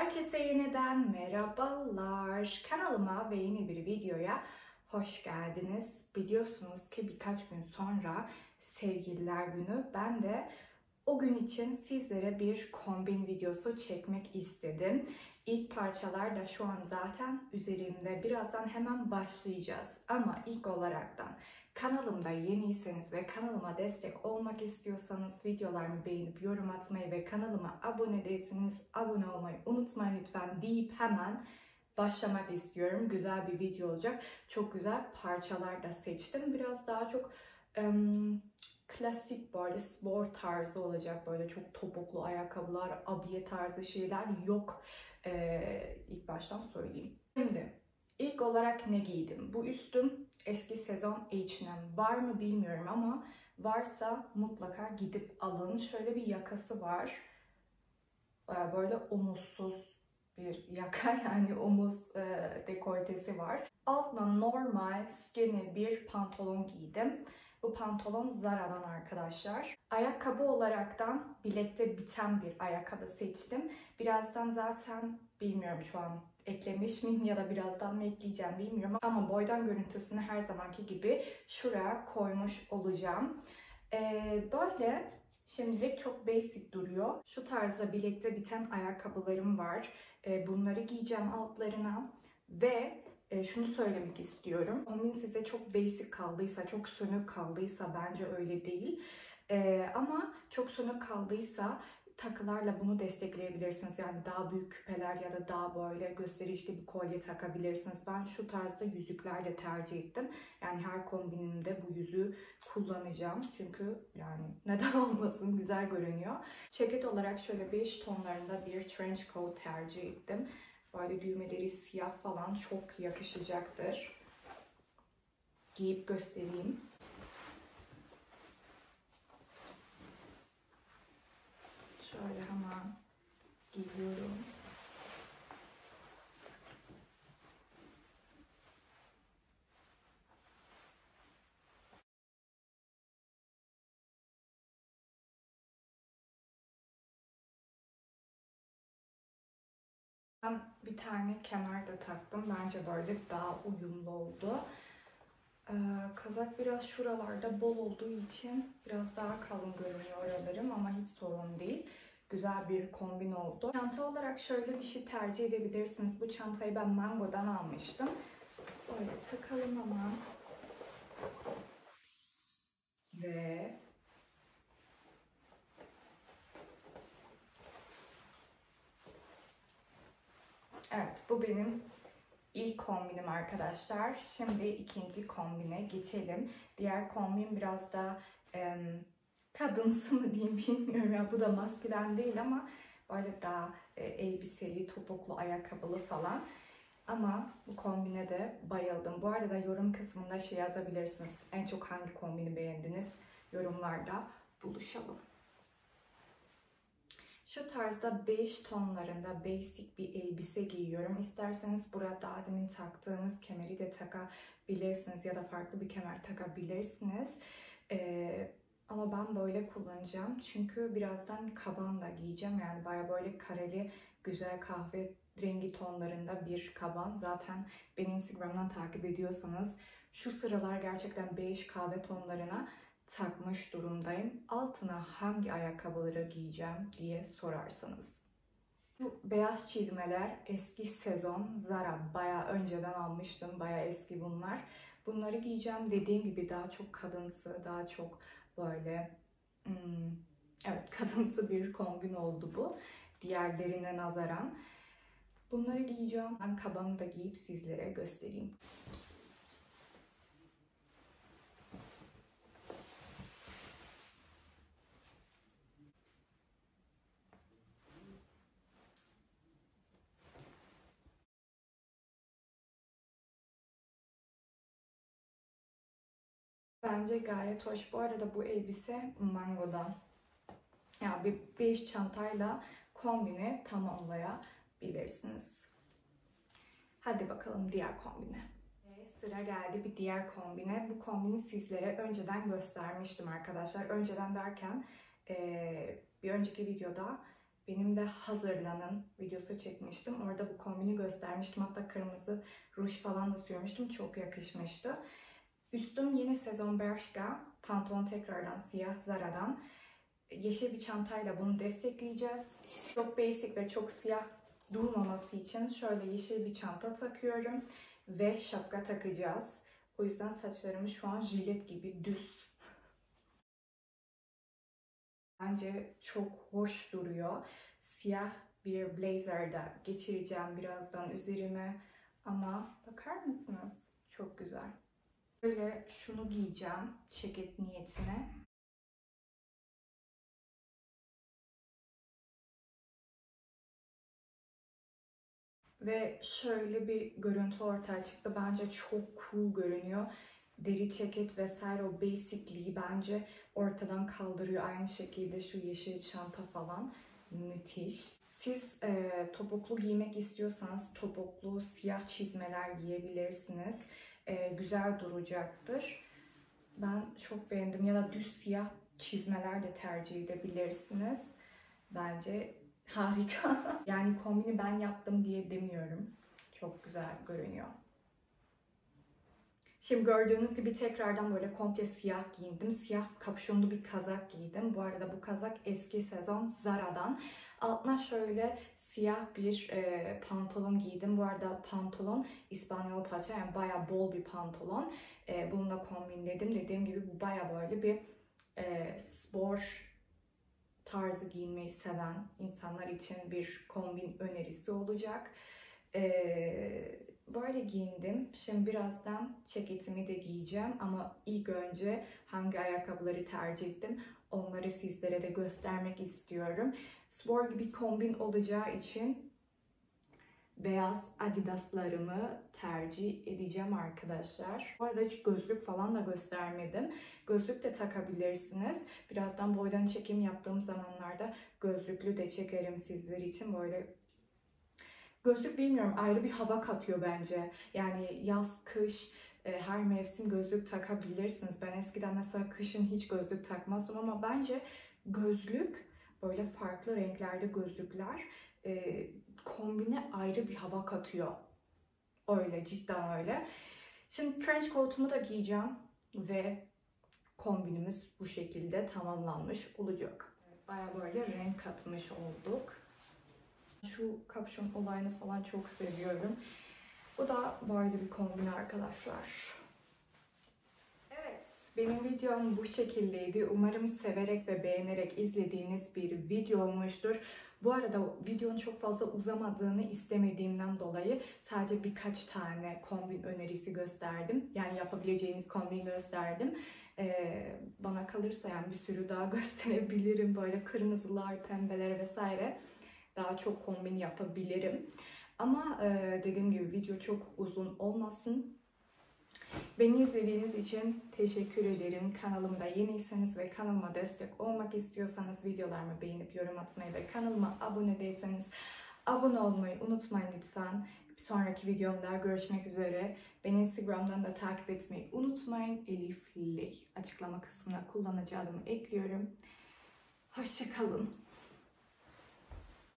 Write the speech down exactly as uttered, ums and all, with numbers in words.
Herkese yeniden merhabalar. Kanalıma ve yeni bir videoya hoş geldiniz. Biliyorsunuz ki birkaç gün sonra Sevgililer Günü. Ben de o gün için sizlere bir kombin videosu çekmek istedim. İlk parçalar da şu an zaten üzerimde. Birazdan hemen başlayacağız. Ama ilk olaraktan kanalımda yeniyseniz ve kanalıma destek olmak istiyorsanız videolarımı beğenip yorum atmayı ve kanalıma abone değilseniz abone olmayı unutmayın lütfen deyip hemen başlamak istiyorum. Güzel bir video olacak. Çok güzel parçalar da seçtim. Biraz daha çok ım, klasik böyle spor tarzı olacak. Böyle çok topuklu ayakkabılar, abiye tarzı şeyler yok. Ee, ilk baştan söyleyeyim. Şimdi ilk olarak ne giydim? Bu üstüm eski sezon H and M. Var mı bilmiyorum ama varsa mutlaka gidip alın. Şöyle bir yakası var. Böyle omuzsuz bir yaka, yani omuz e, dekoltesi var. Altına normal skinny bir pantolon giydim. Bu pantolon Zara'dan arkadaşlar. Ayakkabı olaraktan bilekte biten bir ayakkabı seçtim. Birazdan zaten bilmiyorum şu an eklemiş miyim ya da birazdan mı ekleyeceğim bilmiyorum. Ama boydan görüntüsünü her zamanki gibi şuraya koymuş olacağım. Ee, böyle şimdilik çok basic duruyor. Şu tarzda bilekte biten ayakkabılarım var. Ee, bunları giyeceğim altlarına ve E, şunu söylemek istiyorum. Kombin size çok basic kaldıysa, çok sönük kaldıysa bence öyle değil. E, ama çok sönük kaldıysa takılarla bunu destekleyebilirsiniz. Yani daha büyük küpeler ya da daha böyle gösterişli bir kolye takabilirsiniz. Ben şu tarzda yüzüklerle tercih ettim. Yani her kombinimde bu yüzüğü kullanacağım. Çünkü yani neden olmasın, güzel görünüyor. Ceket olarak şöyle beige tonlarında bir trench coat tercih ettim. Böyle düğmeleri siyah falan çok yakışacaktır. Giyip göstereyim. Şöyle hemen giyiyorum. Ben bir tane kemer de taktım. Bence böyle daha uyumlu oldu. Ee, kazak biraz şuralarda bol olduğu için biraz daha kalın görünüyor oralarım ama hiç sorun değil. Güzel bir kombin oldu. Çanta olarak şöyle bir şey tercih edebilirsiniz. Bu çantayı ben Mango'dan almıştım. Böyle takalım hemen. Ve evet, bu benim ilk kombinim arkadaşlar. Şimdi ikinci kombine geçelim. Diğer kombin biraz da e, kadınsı mı diyeyim bilmiyorum ya. Bu da maskülen değil ama böyle daha e, elbiseli, topuklu, ayakkabılı falan. Ama bu kombine de bayıldım. Bu arada yorum kısmında şey yazabilirsiniz. En çok hangi kombini beğendiniz? Yorumlarda buluşalım. Şu tarzda beige tonlarında basic bir elbise giyiyorum. İsterseniz burada daha demin taktığımız kemeri de takabilirsiniz ya da farklı bir kemer takabilirsiniz. Ee, ama ben böyle kullanacağım. Çünkü birazdan kaban da giyeceğim. Yani baya böyle kareli, güzel kahve rengi tonlarında bir kaban. Zaten beni Instagram'dan takip ediyorsanız şu sıralar gerçekten beige kahve tonlarına takmış durumdayım. Altına hangi ayakkabıları giyeceğim diye sorarsanız. Bu beyaz çizmeler eski sezon Zara, bayağı önceden almıştım. Bayağı eski bunlar. Bunları giyeceğim. Dediğim gibi daha çok kadınsı, daha çok böyle hmm, evet kadınsı bir kombin oldu bu. Diğerlerine nazaran. Bunları giyeceğim. Ben kabanı da giyip sizlere göstereyim. Bence gayet hoş. Bu arada bu elbise Mango'dan. Yani bir beige çantayla kombini tamamlayabilirsiniz. Hadi bakalım diğer kombine. Sıra geldi bir diğer kombine. Bu kombini sizlere önceden göstermiştim arkadaşlar. Önceden derken bir önceki videoda benim de hazırlanın videosu çekmiştim. Orada bu kombini göstermiştim. Hatta kırmızı ruj falan da sürmüştüm. Çok yakışmıştı. Üstüm yine sezon Bershka. Pantolon tekrardan siyah Zara'dan. Yeşil bir çantayla bunu destekleyeceğiz. Çok basic ve çok siyah durmaması için şöyle yeşil bir çanta takıyorum. Ve şapka takacağız. O yüzden saçlarımı şu an jilet gibi düz. Bence çok hoş duruyor. Siyah bir blazer da geçireceğim birazdan üzerime. Ama bakar mısınız? Çok güzel. Böyle şunu giyeceğim ceket niyetine. Ve şöyle bir görüntü ortaya çıktı. Bence çok cool görünüyor. Deri ceket vesaire o basicliği bence ortadan kaldırıyor. Aynı şekilde şu yeşil çanta falan müthiş. Siz e, topuklu giymek istiyorsanız topuklu siyah çizmeler giyebilirsiniz. E, güzel duracaktır. Ben çok beğendim. Ya da düz siyah çizmeler de tercih edebilirsiniz. Bence harika. Yani kombini ben yaptım diye demiyorum. Çok güzel görünüyor. Şimdi gördüğünüz gibi tekrardan böyle komple siyah giyindim. Siyah kapşonlu bir kazak giydim. Bu arada bu kazak eski sezon Zara'dan. Altına şöyle siyah bir e, pantolon giydim. Bu arada pantolon İspanyol paça, yani bayağı bol bir pantolon. E, bununla kombinledim. Dediğim gibi bu bayağı böyle bir e, spor tarzı giyinmeyi seven insanlar için bir kombin önerisi olacak. Ee, böyle giyindim. Şimdi birazdan ceketimi de giyeceğim ama ilk önce hangi ayakkabıları tercih ettim onları sizlere de göstermek istiyorum. Spor gibi kombin olacağı için beyaz Adidas'larımı tercih edeceğim arkadaşlar. Bu arada hiç gözlük falan da göstermedim. Gözlük de takabilirsiniz. Birazdan boydan çekim yaptığım zamanlarda gözlüklü de çekerim sizler için. Böyle gözlük bilmiyorum ayrı bir hava katıyor bence. Yani yaz, kış, her mevsim gözlük takabilirsiniz. Ben eskiden mesela kışın hiç gözlük takmazdım ama bence gözlük, böyle farklı renklerde gözlükler e, kombine ayrı bir hava katıyor. Öyle, cidden öyle. Şimdi trench coat'umu da giyeceğim ve kombinimiz bu şekilde tamamlanmış olacak. Bayağı böyle renk katmış olduk. Şu kapşon olayını falan çok seviyorum. Bu da böyle bir kombin arkadaşlar. Evet, benim videom bu şekildeydi. Umarım severek ve beğenerek izlediğiniz bir video olmuştur. Bu arada videonun çok fazla uzamadığını istemediğimden dolayı sadece birkaç tane kombin önerisi gösterdim. Yani yapabileceğiniz kombin gösterdim. Ee, bana kalırsa yani bir sürü daha gösterebilirim. Böyle kırmızılar, pembeler vesaire. Daha çok kombin yapabilirim. Ama e, dediğim gibi video çok uzun olmasın. Beni izlediğiniz için teşekkür ederim. Kanalımda yeniyseniz ve kanalıma destek olmak istiyorsanız videolarımı beğenip yorum atmayı ve kanalıma abone değilseniz abone olmayı unutmayın lütfen. Bir sonraki videomda görüşmek üzere. Beni Instagram'dan da takip etmeyi unutmayın. Elif Ley. Açıklama kısmına kullanıcı adımı ekliyorum. Hoşça kalın.